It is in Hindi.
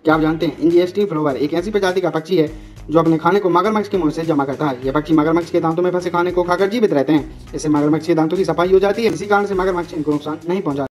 क्या आप जानते हैं इंडियस्टी फ्लोवर एक ऐसी प्रजाति का पक्षी है जो अपने खाने को मगरमच्छ के मुंह से जमा करता है। ये पक्षी मगरमच्छ के दांतों में फंसे खाने को खाकर जीवित रहते हैं। इससे मगरमच्छ के दांतों की सफाई हो जाती है। इसी कारण से मगरमच्छ इनको नुकसान नहीं पहुंचाते।